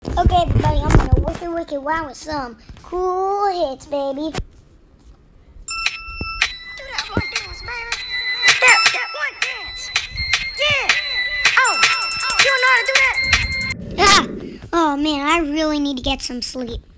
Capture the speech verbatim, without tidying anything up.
Okay, everybody, I'm gonna wicked, wicked wow with some cool hits, baby. Do that one dance, baby. That, that one dance. Yeah. Oh, you don't know how to do that? Ah! Oh man, I really need to get some sleep.